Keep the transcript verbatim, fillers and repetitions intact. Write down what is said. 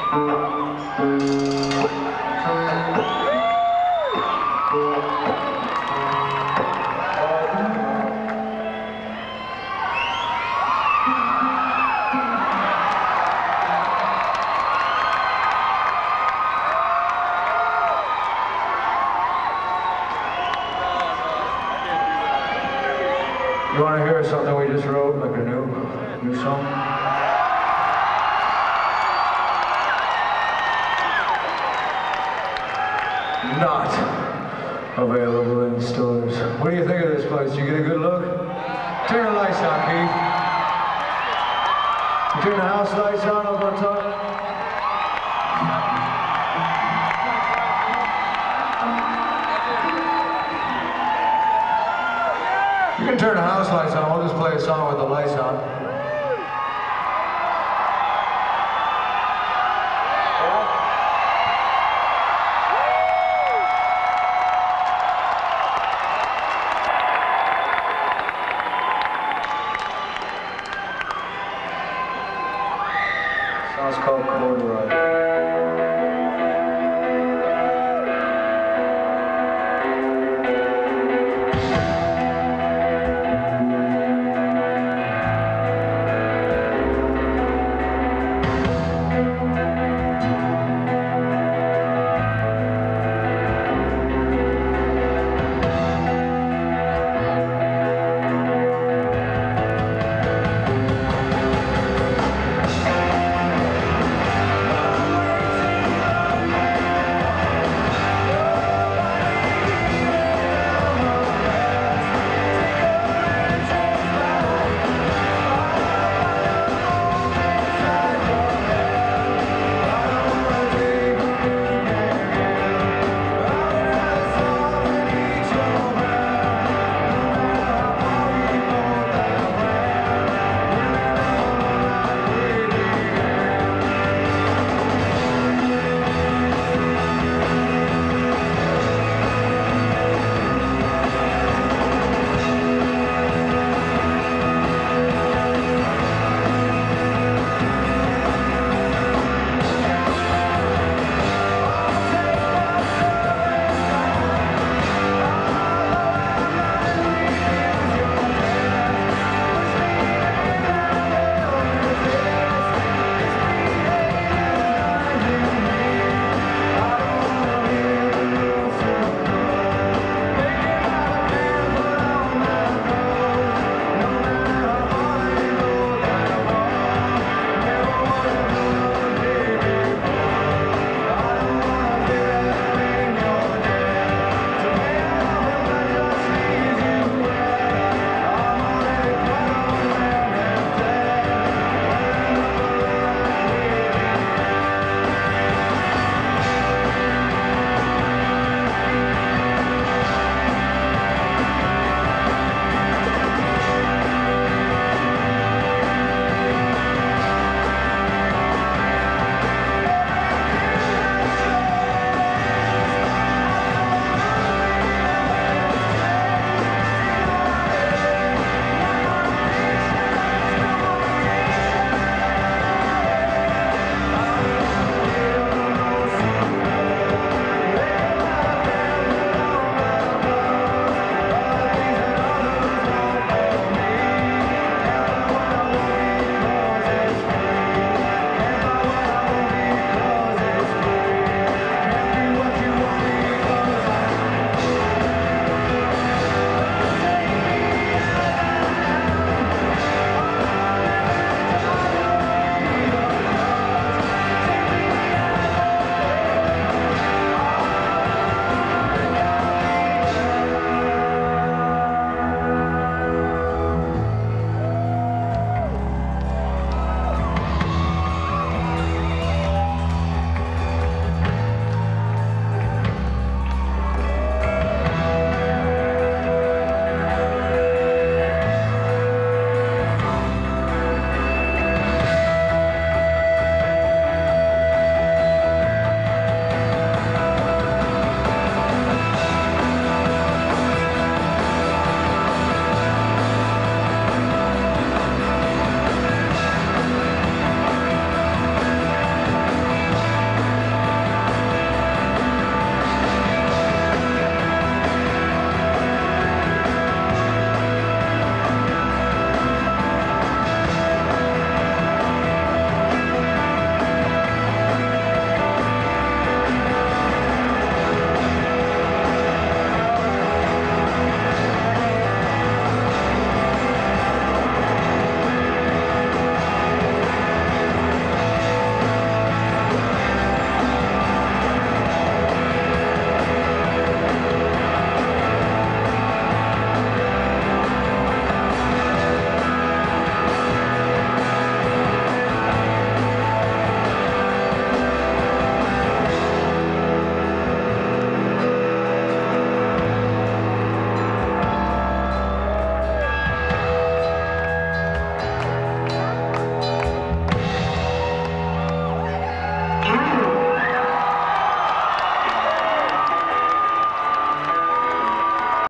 You want to hear something we just wrote, like a new, new song? Not available in stores. What do you think of this place? You get a good look? Turn the lights on, Keith. You turn the house lights on up on top? You can turn the house lights on. We'll just play a song with the lights on. Song's called Corduroy.